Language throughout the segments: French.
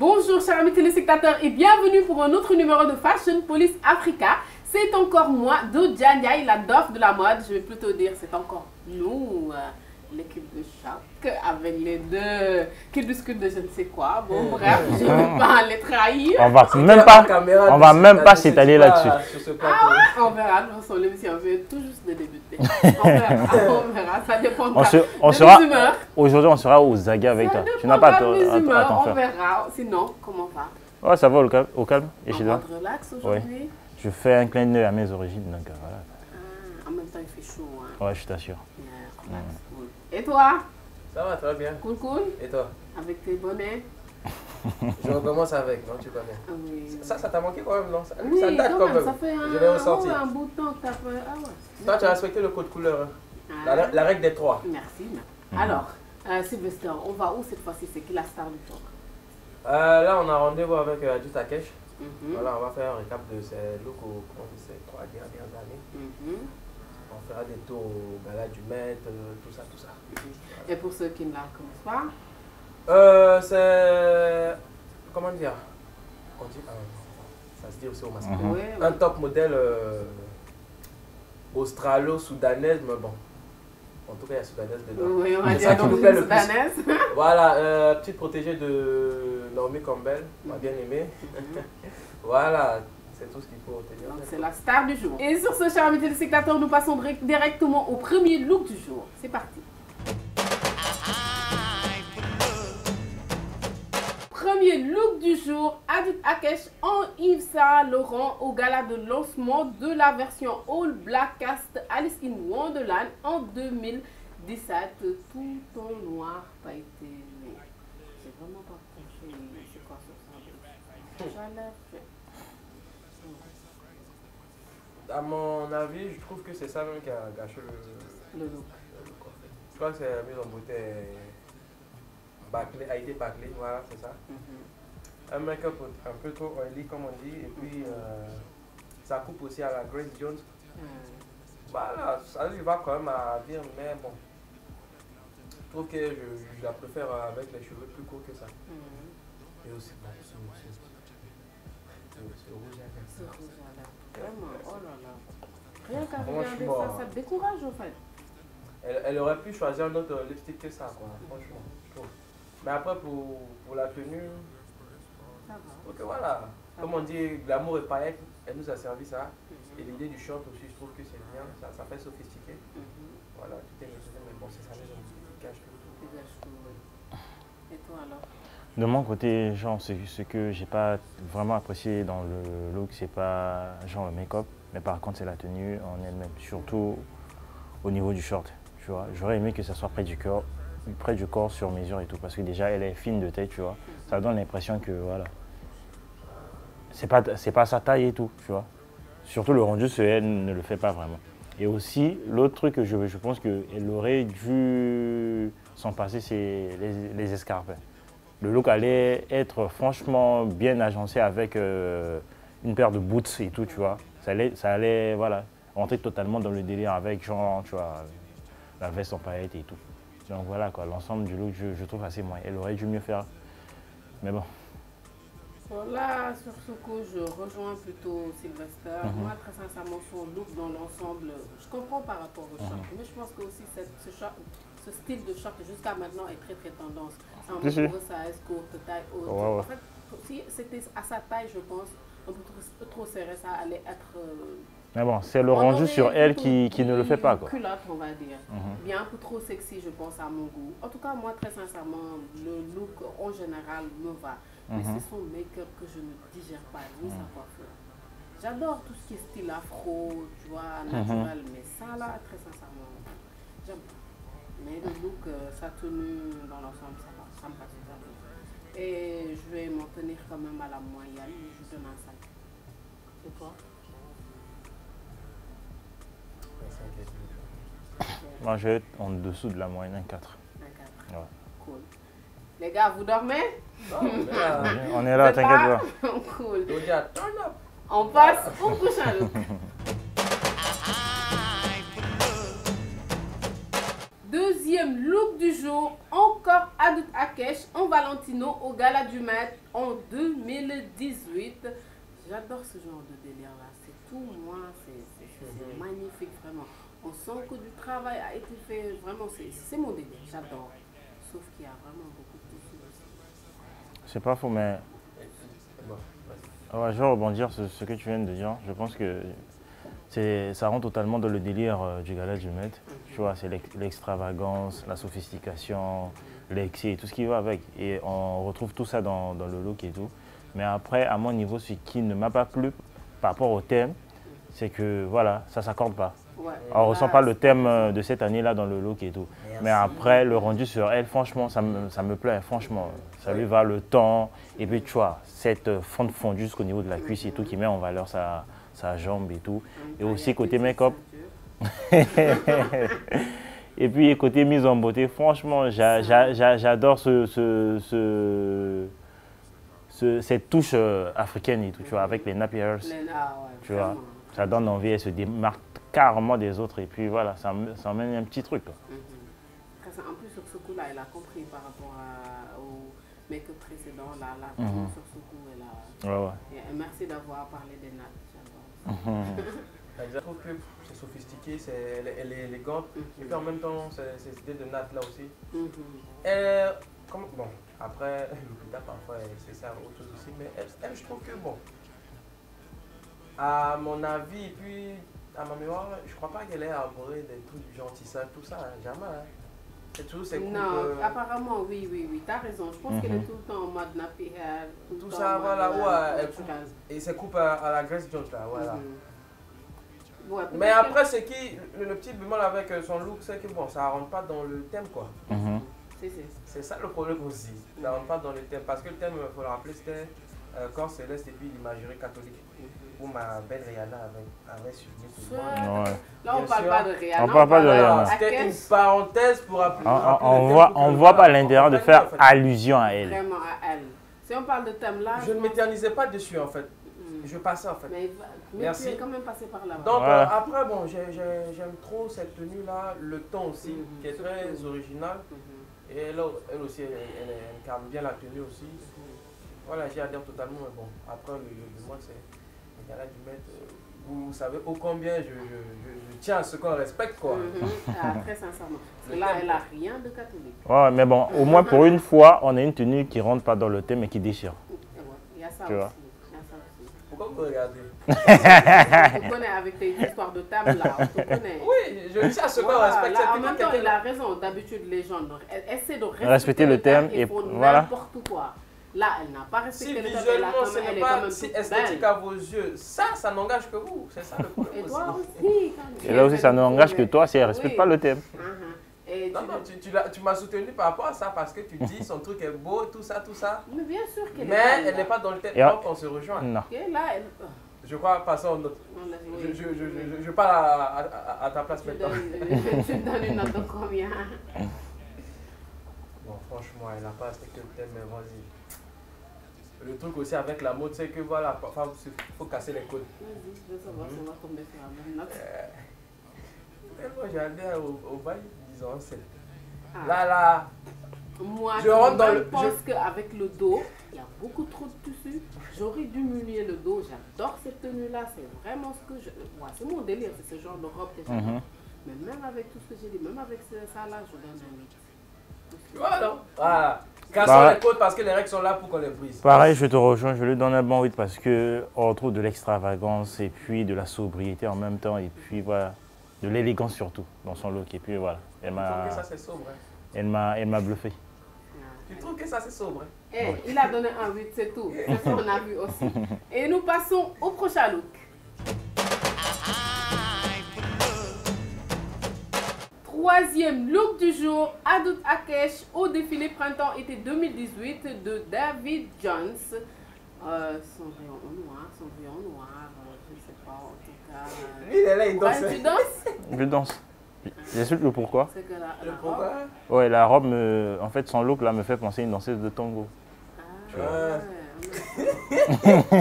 Bonjour chers amis téléspectateurs et bienvenue pour un autre numéro de Fashion Police Africa. C'est encore moi, Doja Ndiaye, la dof de la mode. Je vais plutôt dire c'est encore nous, l'équipe de choc, avec les deux qui discutent de je ne sais quoi. Bon bref, je ne vais pas les trahir. On va même pas s'étaler là-dessus. Ah ouais, on verra. De toute façon, l'émission vient tout juste de débuter. On verra, ça dépend de mes humeurs. Aujourd'hui, on sera aux aguets avec toi. Tu n'as pas à t'en faire. On verra. Sinon, comment va? Ouais, ça va au calme. Et chez toi? Relax aujourd'hui. Ouais. Je fais un clin d'œil à mes origines, donc voilà. En même temps, il fait chaud. Hein. Ouais, je t'assure. Yeah, cool. Et toi? Ça va, très bien. Cool, cool. Et toi? Avec tes bonnets? Je recommence avec, non, tu connais. Ah oui. Ça t'a manqué quand même, non? Oui, ça date quand même. Ça fait Je l'ai ressenti. un bout de temps que t'as fait. Ah ouais. Toi, tu as respecté le code couleur. Hein? La règle des trois. Merci. Alors, Sylvester, on va où cette fois-ci? C'est qui la star du jour? Là, on a rendez-vous avec Adju Takesh. Voilà, on va faire un récap de ces looks au cours de ces 3 dernières années. On fera des tours au gala du Met, tout ça, tout ça. Et pour ceux qui ne la connaissent pas? C'est... Comment dire? On dit... ça se dit aussi au masculin. Un top modèle australo-soudanaise, mais bon. En tout cas, il y a soudanaise dedans. Oui, on va dire donc soudanaise. Voilà, petite protégée de Naomi Campbell, m'a bien aimé. Voilà, c'est tout ce qu'il faut retenir. Donc c'est la star du jour. Et sur ce, chers amis téléspectateurs, nous passons directement au premier look du jour. C'est parti. Premier look du jour, Adju Takesh en Yves Saint Laurent au gala de lancement de la version All Black Cast Alice in Wonderland en 2017, tout en noir pailleté. J'ai vraiment pas compris c'est quoi ça. J'allais fait. À mon avis, je trouve que c'est ça même qui a gâché le look. Je crois que c'est la mise en beauté bâclée, a été bâclée, voilà, c'est ça. Un make-up un peu trop oily comme on dit, et puis ça coupe aussi à la Grace Jones. Voilà, ça lui va quand même à dire, mais bon. Je trouve que je la préfère avec les cheveux plus courts que ça. Et aussi, c'est rouge à lèvres. C'est rouge à lèvres. Vraiment, oh là là. Rien qu'à regarder ça, ça te décourage en fait. Elle aurait pu choisir un autre lipstick que ça, quoi, franchement, je trouve. Mais après, pour la tenue, ça va. Ok, voilà. Comme on dit, glamour et paillettes, elle nous a servi ça. Et l'idée du short aussi, je trouve que c'est bien, ça fait sophistiqué. Voilà, tout est maîtrisé, mais bon, c'est ça, les gens qui cachent tout. Et toi alors? De mon côté, genre, ce que j'ai pas vraiment apprécié dans le look, c'est pas genre le make-up, mais par contre c'est la tenue en elle-même, surtout au niveau du short. Tu vois, j'aurais aimé que ça soit près du corps sur mesure et tout, parce que déjà elle est fine de tête, tu vois. Ça donne l'impression que voilà, c'est pas sa taille et tout, tu vois. Surtout le rendu, elle ne le fait pas vraiment. Et aussi, l'autre truc que je pense qu'elle aurait dû s'en passer, c'est les escarpins. Le look allait être franchement bien agencé avec une paire de boots et tout, tu vois. Ça allait voilà, rentrer totalement dans le délire avec, genre, tu vois, la veste en paillettes et tout. Donc voilà, quoi, l'ensemble du look, je trouve assez moyen. Elle aurait dû mieux faire, mais bon. Là, sur ce coup, je rejoins plutôt Sylvester. Moi, très sincèrement, son look dans l'ensemble, je comprends par rapport au short, mais je pense que aussi ce style de short jusqu'à maintenant est très tendance. En oversize, courte, taille haute. En fait, si c'était à sa taille, je pense, un peu trop serré, ça allait être... Mais bon, c'est le rendu sur elle qui ne le fait pas, quoi. Culotte, on va dire. Bien un peu trop sexy, je pense, à mon goût. En tout cas, moi, très sincèrement, le look en général me va. Mais c'est son make-up que je ne digère pas, ni sa coiffure. J'adore tout ce qui est style afro, tu vois, naturel, mais ça là, très sincèrement, j'aime pas. Mais le look, sa tenue dans l'ensemble, ça me passe tout à fait. Et je vais m'en tenir quand même à la moyenne, je donne un 5. Et toi? Moi, je vais être en dessous de la moyenne, un 4. Un 4. Ouais. Cool. Les gars, vous dormez? On est là, t'inquiète pas. Cool. Turn up. On passe au prochain look. Deuxième Deuxième look du jour, encore Adut Akesh en Valentino au Gala du Met en 2018. J'adore ce genre de délire là, c'est tout moi, c'est magnifique vraiment. On sent que du travail a été fait, vraiment c'est mon délire, j'adore. Sauf qu'il y a vraiment beaucoup de tissus aussi. C'est pas faux, mais ouais, je vais rebondir sur ce que tu viens de dire. Je pense que ça rentre totalement dans le délire du Gala du Met. Tu vois, c'est l'extravagance, la sophistication, l'excès et tout ce qui va avec. Et on retrouve tout ça dans le look et tout. Mais après, à mon niveau, ce qui ne m'a pas plu par rapport au thème, c'est que voilà, ça ne s'accorde pas. Ouais. On ne ressent pas le thème de cette année-là dans le look et tout. Mais après, le rendu sur elle, franchement, ça me plaît. Franchement, ça lui va le temps. Et puis, tu vois, cette fente fondue jusqu'au niveau de la cuisse et tout qui met en valeur sa jambe et tout. Et aussi, côté make-up. Et puis, côté mise en beauté, franchement, j'adore cette touche africaine et tout, tu vois, avec les nappers. Tu vois, ça donne envie, elle se démarque carrément des autres et puis voilà, ça emmène un petit truc. En plus, sur ce coup-là, elle a compris par rapport au make-up précédent, là, sur ce coup, elle a... Ouais. Et merci d'avoir parlé des nattes, j'adore. Je trouve que c'est sophistiqué, elle est élégante, et puis en même temps, ces idées de nattes là aussi. Bon, après, Lupita parfois, c'est ça, autre chose aussi, mais elle, je trouve que bon, à mon avis, et puis à ma mémoire, je crois pas qu'elle ait arboré des trucs du genre tissage, tout ça, jamais. Hein. C'est toujours ces coupes. Non, apparemment, oui, t'as raison. Je pense qu'elle est tout le temps en mode nappy hair. Tout ça, voilà, ouais, elle coupe, et ses coupes à la Grace Jones, là, voilà. Ouais, mais après, c'est qui, le petit bémol avec son look, c'est que bon, ça rentre pas dans le thème, quoi. C'est ça le problème aussi, ça rentre pas dans le thème, parce que le thème, il faut le rappeler, c'était corps céleste et puis l'imagerie catholique. Où ma belle Rihanna avait suivi tout le monde. Là, on parle pas de Rihanna. On parle pas de Rihanna. C'était une parenthèse pour rappeler. On voit pas l'intérêt de faire allusion à elle. Vraiment à elle. Si on parle de thème là. Je ne m'éternisais pas dessus en fait. Je passais en fait. Mais merci. Tu es quand même passé par là. Donc après, bon, j'aime trop cette tenue là, le ton aussi, qui est très original. Et elle aussi, elle incarne bien la tenue aussi. Voilà, j'y adhère totalement. Mais bon, après, le moi, c'est. Gala du Met, vous savez ô combien je tiens à ce qu'on respecte quoi. Très sincèrement. Parce que là, elle n'a rien de catholique. Ouais, mais bon, au moins pour une fois, on a une tenue qui rentre pas dans le thème et qui déchire. Il y a ça aussi. Pourquoi vous regardez? On te connaît avec tes histoires de table là, on te connaît. Oui, je tiens à ce qu'on respecte. En même temps, il a raison. D'habitude, les gens essaient de respecter le thème et font voilà. N'importe quoi. Là, elle n'a pas respecté le thème. Si visuellement, ce n'est pas si esthétique à vos yeux, ça n'engage que vous. C'est ça le problème. Et toi aussi. Et là aussi, ça n'engage que toi si elle ne respecte pas le thème. Non, tu m'as soutenu par rapport à ça parce que tu dis son truc est beau, tout ça. Mais bien sûr qu'elle est. Mais elle n'est pas dans le thème, donc on se rejoint. Non. Là, elle... Je crois passer en note. Je parle à ta place maintenant. Je te donne une note de combien? Bon, franchement, elle n'a pas respecté le thème, mais vas-y. Le truc aussi avec la mode, c'est que voilà, parfois il faut casser les codes. Vas-y, je sais pas si on va tomber sur la même note. Moi, j'allais au bail, disons 7. Là. Moi, je pense qu'avec le dos, il y a beaucoup trop de tissu. J'aurais dû diminuer le dos. J'adore cette tenue-là. C'est vraiment ce que je. Ouais, c'est mon délire, c'est ce genre de robe que j'adore. Mais même avec tout ce que j'ai dit, même avec ça là, je donne un 8. Voilà. Cassons les côtes parce que les règles sont là pour qu'on les brise. Pareil, je te rejoins, je lui donne un bon 8 parce qu'on retrouve de l'extravagance et puis de la sobriété en même temps et puis voilà, de l'élégance surtout dans son look et puis voilà. Tu trouves que ça c'est sobre, hein? Elle m'a bluffé. Tu trouves que ça c'est sobre, hein? Il a donné un 8, c'est tout. C'est ce qu'on a vu aussi. Et nous passons au prochain look. Troisième look du jour, Adut Akesh au défilé printemps-été 2018 de David Jones. Son rayon noir, je ne sais pas, en tout cas. Lui, il est là, il danse. Tu danses? Je danse. J'explique le pourquoi. C'est que la pourquoi? Ouais, la robe, en fait, son look là me fait penser à une danseuse de tango. Ah,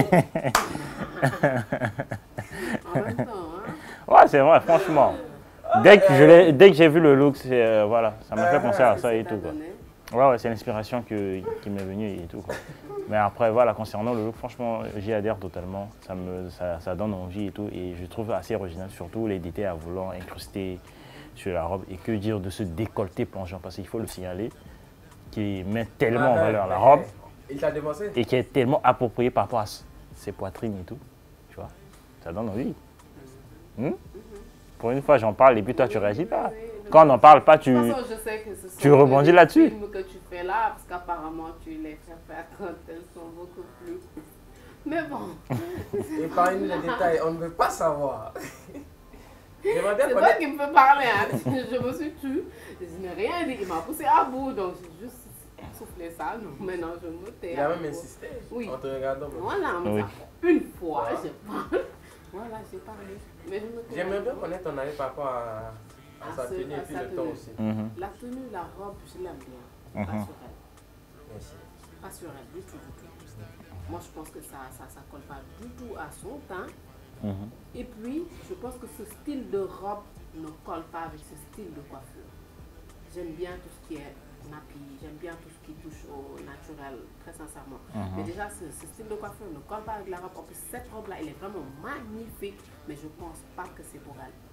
en même temps, hein. Ouais, c'est vrai, franchement. Dès que j'ai vu le look, voilà, ça m'a fait penser à ça et tout, quoi. Ouais, c'est l'inspiration qui m'est venue et tout, quoi. Mais après, voilà, concernant le look, franchement, j'y adhère totalement. Ça donne envie et tout. Et je trouve assez original, surtout les détails à volant incrustés sur la robe. Et que dire de ce décolleté plongeant, parce qu'il faut le signaler, qui met tellement en valeur la robe. Il t'a dévancé. Et qui est tellement approprié par rapport à ses poitrines et tout. Tu vois, ça donne envie. Pour une fois, j'en parle et puis toi, tu réagis pas. Quand on n'en parle pas, tu rebondis là-dessus. Les films que tu fais là, parce qu'apparemment, tu les fais faire quand elles sont beaucoup plus... Mais bon. Et parle-nous les détails, on ne veut pas savoir. C'est toi qui me fais parler, hein. Je me suis tue. Je n'ai rien dit. Il m'a poussé à bout, donc j'ai juste soufflé ça. Donc maintenant, je me tais. Il a même insisté. Oui. En te regardant. Voilà, mais une fois, je parle. Voilà, j'ai parlé. J'aimerais bien connaître ton avis par rapport à sa tenue et puis le temps aussi. La tenue, la robe, je l'aime bien. Pas sur elle. Merci. Pas sur elle, du tout, du tout. Moi, je pense que ça colle pas du tout à son teint. Et puis, je pense que ce style de robe ne colle pas avec ce style de coiffure. J'aime bien tout ce qui est nappy, j'aime bien tout ce qui touche au naturel, très sincèrement. Mais déjà, ce style de coiffure ne colle pas avec la robe. En plus, cette robe-là, elle est vraiment magnifique, mais je pense pas que c'est pour elle.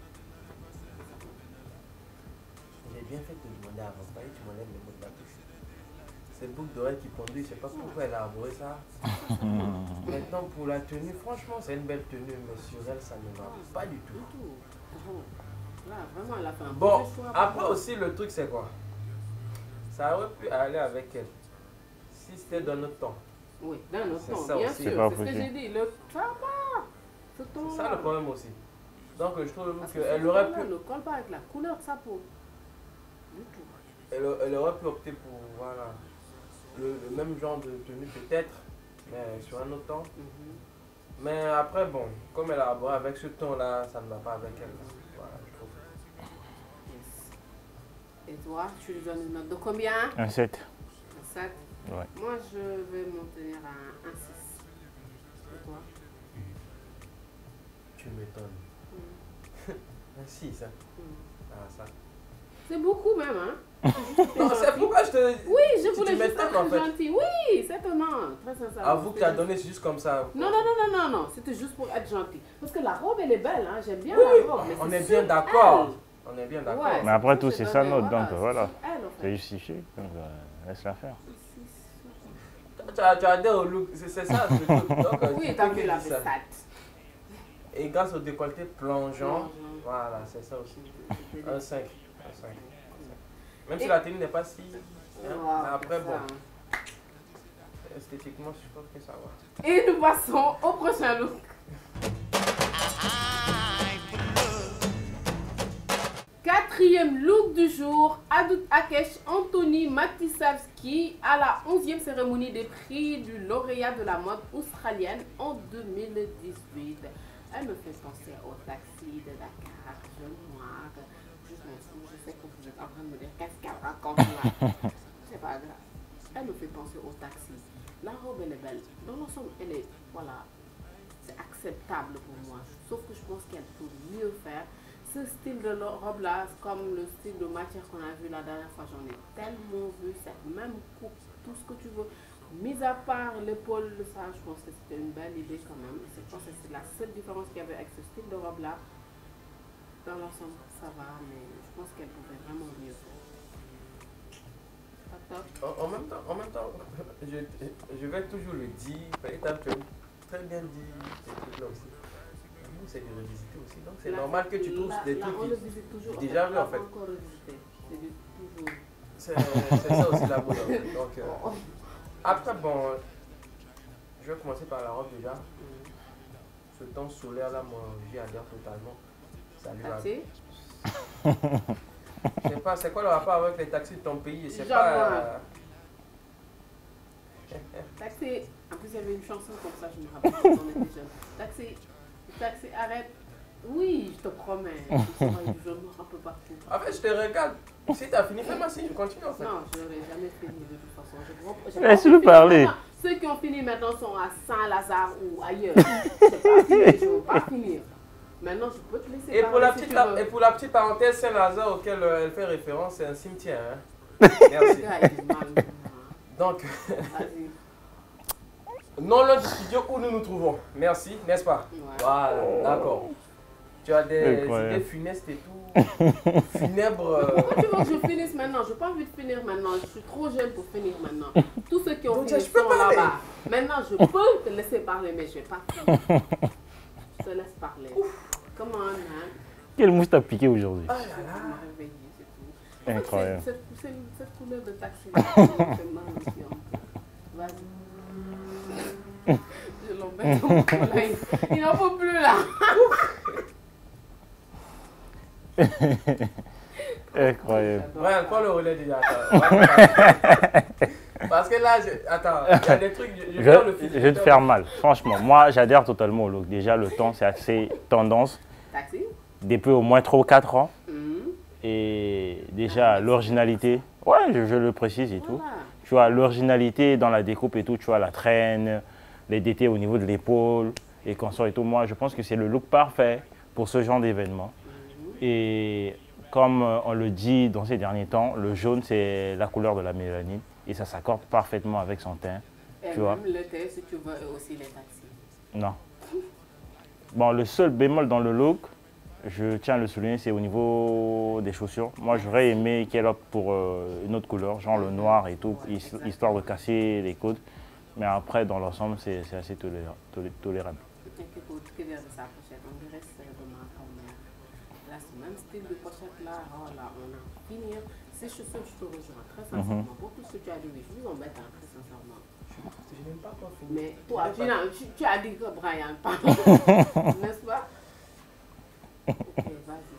J'ai bien fait de te demander avant, tu m'enlèves le mot de la bouche. Cette boucle d'oreille qui pendule, je sais pas pourquoi elle a arboré ça. Maintenant, pour la tenue, franchement, c'est une belle tenue, mais sur elle, ça ne va pas du tout. Là, vraiment, elle a fait un bon choix. Après aussi, le truc, c'est quoi? Ça aurait pu aller avec elle. Si c'était dans notre temps. Oui, dans notre temps, ça bien aussi. sûr. C'est ce que j'ai dit. Ça va. C'est ça le problème aussi. Donc, je trouve qu'elle aurait pu... ne colle pas avec la couleur de sa peau. Du tout. Elle aurait pu opter pour, voilà, le même genre de tenue peut-être, mais sur un autre temps. Mais après, bon, comme elle a abordé avec ce ton-là, ça ne va pas avec elle. Voilà, je trouve. Et toi, tu lui donnes une note de combien? Un 7. Un 7? Ouais. Moi, je vais m'en tenir à un 6. Et toi? Tu m'étonnes. Un 6, hein? Ah, ça. C'est beaucoup même, hein? Non, c'est pourquoi je te... Oui, je voulais juste être en fait. gentil. Oui, c'est étonnant, très sincèrement. Avoue que tu as donné juste comme ça. Non, c'était juste pour être gentil. Parce que la robe, elle est belle, hein? J'aime bien la robe. Mais on est bien d'accord. On est bien d'accord. Ouais, mais après tout, c'est sa note, donc voilà. C'est justifié, donc laisse-la faire. Tu adhères au look, c'est ça le truc. Donc, oui, t'as vu la stat. Et grâce au décolleté plongeant, voilà, c'est ça aussi. Un 5. Même si la tenue n'est pas si... mais après, bon, esthétiquement, je pense que ça va. Et nous passons au prochain look. Quatrième look du jour, Adut Akesh Anthony Matisavski à la 11e cérémonie des prix du lauréat de la mode australienne en 2018. Elle me fait penser au taxi de Dakar, noir. Je sais que vous êtes en train de me dire qu'est-ce qu'elle raconte là. C'est pas grave. Elle me fait penser au taxi. La robe, elle est belle. Dans l'ensemble, elle est, voilà, c'est acceptable pour moi. Sauf que je pense qu'elle peut mieux faire. Ce style de robe-là, comme le style de matière qu'on a vu la dernière fois, j'en ai tellement vu, cette même coupe, tout ce que tu veux. Mis à part l'épaule de ça, je pense que c'était une belle idée quand même. Je pense que c'est la seule différence qu'il y avait avec ce style de robe-là. Dans l'ensemble, ça va, mais je pense qu'elle pouvait vraiment mieux faire. En même temps, je vais toujours le dire, tu as très bien dit ces trucs-là aussi. Nous, c'est de revisiter aussi, donc c'est normal que tu trouves des trucs qui déjà vu en fait. C'est ça aussi la mode. Donc, après, bon, je vais commencer par la robe déjà. Ce temps solaire là, moi, j'y adhère totalement. Salut. Je sais pas, c'est quoi le rapport avec les taxis de ton pays? Je sais pas. Taxi, en plus il y avait une chanson comme ça, je me rappelle quand on était jeune. Taxi, arrête. Oui, je te promets. Je me rappelle pas. En fait, je te regarde. Si tu as fini, fais-moi signe, je continue en fait. Non, je n'aurais jamais fini de toute façon. Laisse-le parler. Ceux qui ont fini maintenant sont à Saint-Lazare ou ailleurs. Je ne vais pas finir. Maintenant, je peux te laisser Et pour, parler si tu veux. et pour la petite parenthèse, Saint-Lazare auquel elle fait référence, c'est un cimetière. Hein. Merci. Donc, non loin du studio où nous nous trouvons. Merci, n'est-ce pas? Ouais. Voilà, d'accord. Tu as des idées funestes et tout. Funèbres. Pourquoi tu veux que je finisse maintenant? Je n'ai pas envie de finir maintenant. Je suis trop jeune pour finir maintenant. Tous ceux qui ont fini sont là-bas. Maintenant, je peux te laisser parler, mais je ne vais pas finir. Je te laisse parler. Comment, hein? Quelle mouche t'as piqué aujourd'hui? Ah là là. C'est tout. Incroyable. Cette couleur de taxi. C'est mal aussi. Vas-y. Je l'embête dans mon collègue. Il n'en faut plus là. Incroyable. Ouais, prends le relais déjà. Parce que là, attends, il y a des trucs. Je vais te faire mal. Franchement, moi, j'adhère totalement au look. Déjà, le temps, c'est assez tendance. Taxi? Depuis au moins 3 ou 4 ans. Et déjà, l'originalité. Ouais, je le précise et tout. Tu vois, l'originalité dans la découpe et tout. Tu vois, la traîne, les détails au niveau de l'épaule, les consorts et tout. Moi, je pense que c'est le look parfait pour ce genre d'événement. Et comme on le dit dans ces derniers temps, le jaune, c'est la couleur de la mélanine. Et ça s'accorde parfaitement avec son teint. Et tu vois. même le teint, si tu veux, aussi les taxis. Non. Bon, le seul bémol dans le look, je tiens à le souligner, c'est au niveau des chaussures. Moi, j'aurais aimé qu'elle opte pour une autre couleur, genre le noir et tout, histoire de casser les côtes. Mais après, dans l'ensemble, c'est assez tolérable. Écoute, que dire de sa pochette? On dirait que c'est de ma grand-mère. Là, ce même style de pochette là, oh là, on a fini. Ces chaussures, je te rejoins très sincèrement. Pour tout ce que tu as dit, oui, je vous embête hein, très sincèrement. Je n'aime pas quand finir. Mais toi, tu as dit que Brian, pardon. N'est-ce pas? Ok, vas-y.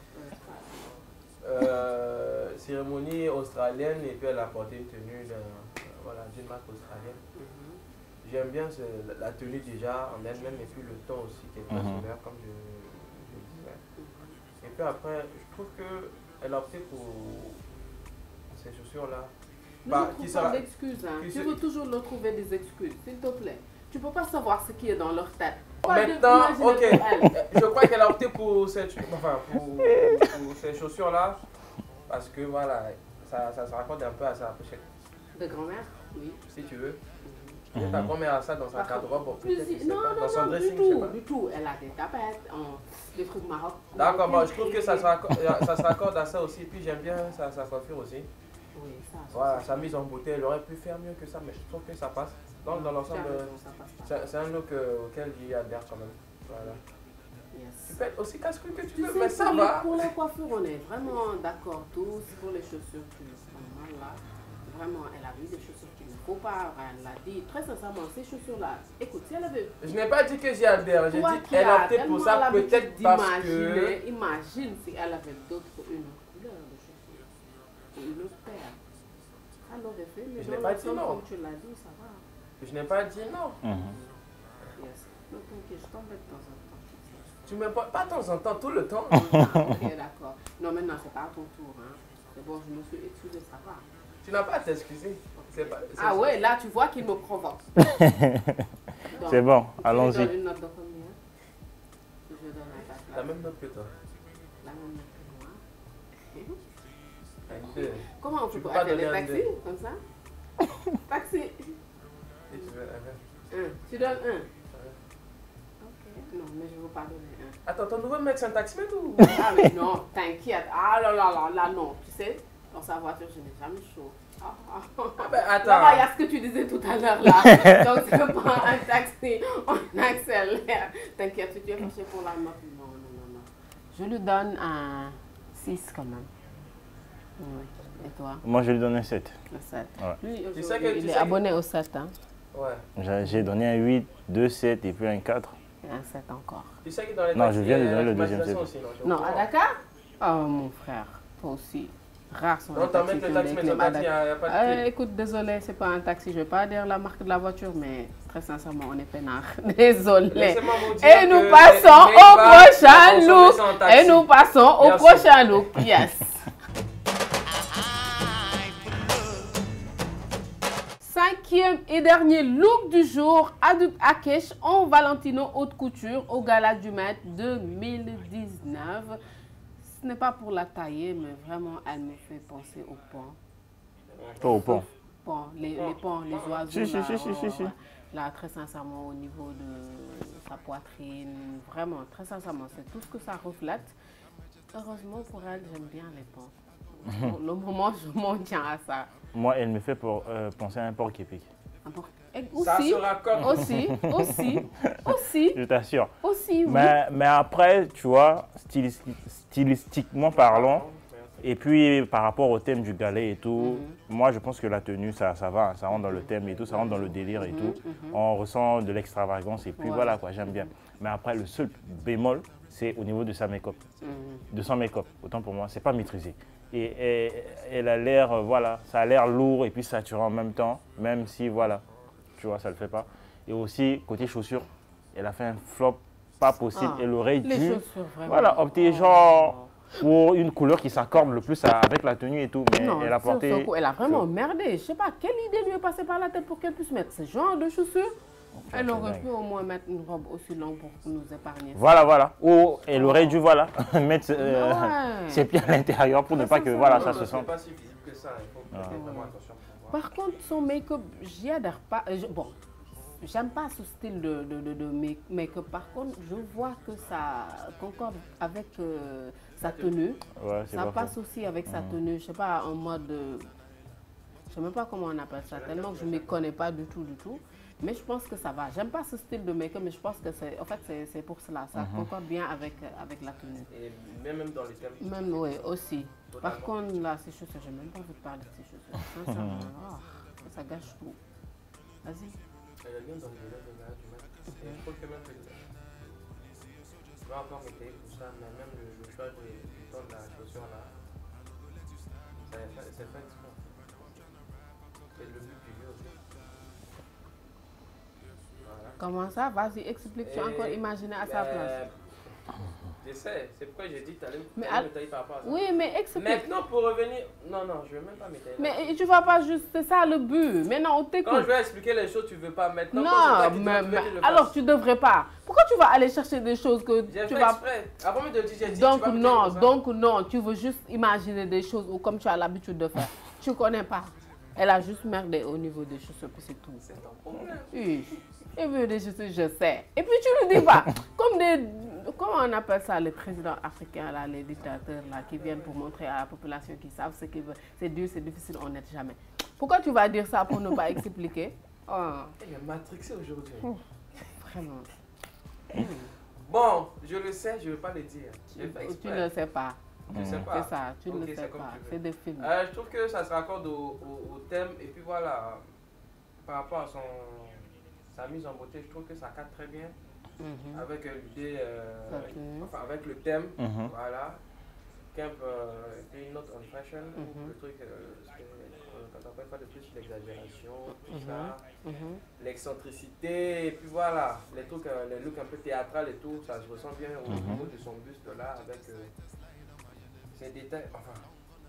Cérémonie australienne et puis elle a porté une tenue d'une marque australienne. J'aime bien la tenue déjà en elle-même et puis le ton aussi qui est très solaire comme je disais. Et puis après, je trouve qu'elle a opté pour ces chaussures-là. Ne trouve pas d'excuses. Hein. Tu veux toujours leur trouver des excuses, s'il te plaît. Tu ne peux pas savoir ce qui est dans leur tête. Maintenant, ok, je crois qu'elle a opté pour ces chaussures-là parce que voilà, ça se raccorde un peu à sa pochette. De grand-mère, oui. Si tu veux. Ta grand-mère a ça dans sa garde-robe. Non, du tout. Elle a des tapettes, des trucs maroc. D'accord, bon, je trouve que ça se raccorde à ça aussi. Puis j'aime bien sa coiffure aussi. Oui, ça. Voilà, sa mise en beauté, elle aurait pu faire mieux que ça, mais je trouve que ça passe. Donc dans l'ensemble, c'est un look auquel j'y adhère quand même. Voilà. Yes. Tu peux être aussi casse-couille que tu veux, mais ça va. Pour la coiffure, on est vraiment d'accord tous. Pour les chaussures, là, vraiment, elle a vu des chaussures qu'il ne faut pas. Elle l'a dit. Très sincèrement, ces chaussures-là, écoute, si elle avait... Je n'ai pas dit que j'y adhère, j'ai dit qu'elle a opté pour ça, peut-être parce que... Imagine si elle avait d'autres, une couleur de chaussures. Une autre paire. Elle l'aurait fait, mais je n'ai pas dit non. Comme tu l'as dit, ça va. Je n'ai pas dit non. Yes. Donc, ok, je t'embête de temps en temps. Tu m'aimes pas de temps en temps, tout le temps. Ok, d'accord. Non, maintenant, c'est pas à ton tour. Hein. C'est bon, je me suis excusée, ça va. Tu n'as pas à t'excuser. Ah ouais, là, tu vois qu'il me provoque. C'est bon, allons-y. Je donne une note de combien? Je donne à ta place. La même note que toi. La même note que moi. Comment on peut appeler les taxis comme ça? Taxi. Et tu veux un? Tu donnes un? Ok. Non, mais je ne veux pas donner un. Attends, ton nouveau mec, c'est un taximètre ou? Ah mais non, t'inquiète. Ah là, non. Tu sais, dans sa voiture, je n'ai jamais chaud. Ben, attends. Là-bas, il y a ce que tu disais tout à l'heure là. Donc, c'est pas un taxi, on accélère. T'inquiète, tu es fâché pour la note. Non. Je lui donne un 6 quand même. Oui. Et toi? Moi, je lui donne un 7. Un 7. Ouais. Lui, il est abonné au 7. Hein? Ouais. J'ai donné un 8, 2 7 et puis un 4. Et un 7 encore. Tu sais que dans les non, je viens de donner le deuxième 7. Aussi, non, à Dakar? Oh, mon frère, toi aussi. Rare sont les taxis. Non, taxi, mais il n'y a pas de écoute, désolé, c'est pas un taxi. Je ne vais pas dire la marque de la voiture, mais très sincèrement, on est peinard. Désolé. Et nous passons au prochain look. Et nous passons au prochain look. Yes. 5 5e et dernier look du jour, Adut Akesh en Valentino haute couture au Gala du Met 2019. Ce n'est pas pour la tailler, mais vraiment, elle me fait penser au pont. Au pont. Les ponts, les oiseaux. Si. Là, très sincèrement, au niveau de sa poitrine, vraiment, très sincèrement, c'est tout ce que ça reflète. Heureusement pour elle, j'aime bien les ponts. Pour le moment, je m'en tiens à ça. Moi, elle me fait penser à un porc épic. Ça se raccorde. Aussi. Je t'assure. Aussi, oui. Mais après, tu vois, stylistiquement parlant, et puis par rapport au thème du galet et tout, moi je pense que la tenue, ça va, ça rentre dans le thème et tout, ça rentre dans le délire et tout. On ressent de l'extravagance et puis voilà quoi, j'aime bien. Mais après, le seul bémol, c'est au niveau de sa make-up. De son make-up, autant pour moi, c'est pas maîtrisé. Et elle a l'air, voilà, ça a l'air lourd et puis saturé en même temps, même si voilà, tu vois, ça le fait pas. Et aussi, côté chaussures, elle a fait un flop pas possible. Elle aurait dû, voilà, opter genre pour une couleur qui s'accorde le plus avec la tenue et tout, mais non, elle a porté... Elle a vraiment merdé. Je sais pas, quelle idée lui est passée par la tête pour qu'elle puisse mettre ce genre de chaussures. Elle aurait pu au moins mettre une robe aussi longue pour nous épargner. Voilà. Ou elle aurait dû, voilà, mettre ses pieds à l'intérieur pour ne pas que, voilà, ça se sente. C'est pas si visible que ça, il faut prêter vraiment attention. Par contre, son make-up, j'y adhère pas. Bon, j'aime pas ce style de make-up. Par contre, je vois que ça concorde avec sa tenue. Ouais, ça passe aussi avec sa tenue. Je sais pas, en mode... je sais même pas comment on appelle ça, tellement que je ne me connais pas du tout. Mais je pense que ça va. J'aime pas ce style de make-up, mais je pense que c'est, en fait, c'est pour cela. Ça concorde bien avec la tenue. Et même dans les thèmes. Même, oui, aussi. Par contre, là, ces chaussures, j'ai même pas envie de parler de ces chaussures. Sincèrement, ça gâche tout. Vas-y. Elle est bien dans les élèves de la du match. Je trouve que même que je vais encore m'étayer pour ça, mais même le choix du ton de la chaussure là, c'est fait exprès. Et le but du jeu aussi. Voilà. Comment ça? Vas-y, explique. Tu as encore imaginé à sa place. Je sais, c'est pourquoi j'ai dit que tu allais me tailler par rapport à ça. Oui, mais explique. Maintenant, pour revenir... Non, je ne veux même pas m'étayer. Mais tu ne vas pas juste... C'est ça le but. Maintenant, on t'écoute. Quand je vais expliquer les choses, tu ne veux pas. Maintenant, non, mais alors tu ne devrais pas. Pourquoi tu vas aller chercher des choses que tu vas... exprès. Avant de te dire, j'ai dit, donc non, tu veux juste imaginer des choses ou comme tu as l'habitude de faire. Tu ne connais pas. Elle a juste merdé au niveau des chaussures, puis c'est tout. C'est ton problème. Oui. Elle veut des chaussures, je sais. Et puis tu ne dis pas. Comme des... Comment on appelle ça, les présidents africains, là, les dictateurs là, qui viennent pour montrer à la population qu'ils savent ce qu'ils veulent. C'est dur, c'est difficile, on n'aide jamais. Pourquoi tu vas dire ça pour ne pas expliquer? Elle est matrixée aujourd'hui. Vraiment. Bon, je le sais, je ne veux pas le dire. Tu ne le sais pas. Je ne sais pas. C'est ça, tu ne le sais pas. C'est des films. Je trouve que ça se raccorde au thème. Et puis voilà, par rapport à sa mise en beauté, je trouve que ça cadre très bien. Avec l'idée, avec le thème, voilà. Camp, une note on fashion, le truc, quand on parle pas de plus l'exagération, tout ça, l'excentricité, et puis voilà, les trucs, les looks un peu théâtral et tout, ça se ressent bien au niveau de son buste là, avec ces détails, enfin,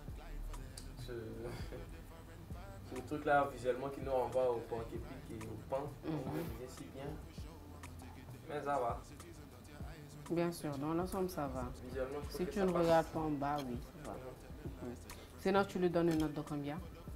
ce truc là visuellement qui nous renvoie au porc épic et au pan, on le disait si bien. Mais ça va. Bien sûr, dans l'ensemble, ça va. Si tu ne passe. regardes pas en bas, oui, ça va. Sinon, tu lui donnes une note de combien?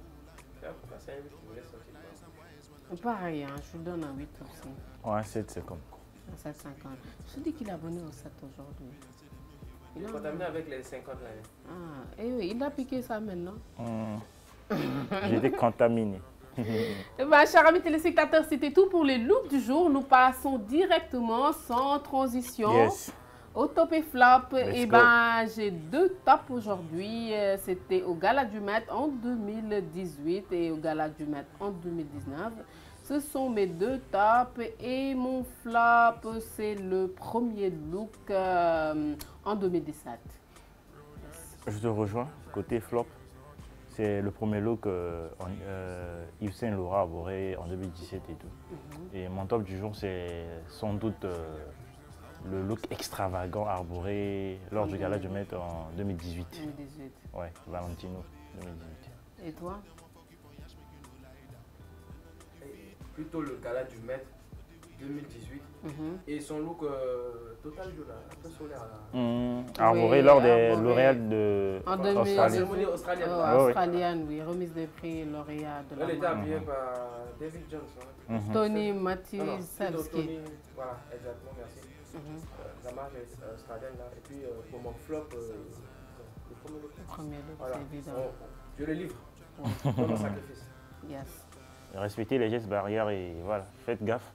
Pareil, hein, je lui donne un 8 aussi. Ouais, 7,50. 7,50. Je dis qu'il est abonné au 7 aujourd'hui. Il est contaminé avec les 50 là. Ah, et oui, il a piqué ça maintenant. J'ai été contaminé. Eh bien, chers amis téléspectateurs, c'était tout pour les looks du jour. Nous passons directement, sans transition, au top et flop. Et ben, j'ai 2 tops aujourd'hui. C'était au Gala du Met en 2018 et au Gala du Met en 2019. Ce sont mes 2 tops. Et mon flop, c'est le premier look en 2017. Je te rejoins, côté flop. C'est le premier look Yves Saint Laurent arboré en 2017 et tout. Et mon top du jour, c'est sans doute le look extravagant arboré lors du Gala du Met en 2018. 2018. Ouais, Valentino 2018. Et toi? plutôt le gala du maître 2018. Et son look total jaune, un peu solaire. Arboré lors des lauréats de cérémonie australienne. Australienne, oui, remise des prix lauréats de la Elle était habillée par David Jones. Tony Matisevski. Voilà, exactement, merci. La marque est australienne là. Et puis pour mon flop, le premier look. Voilà. Évidemment. Je le livre. Comme un sacrifice. Yes. Respectez les gestes barrières et voilà, faites gaffe.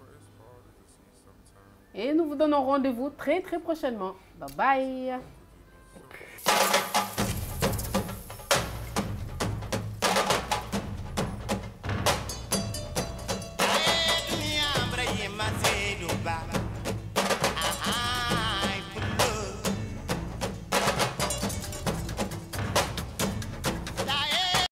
Et nous vous donnons rendez-vous très prochainement. Bye bye.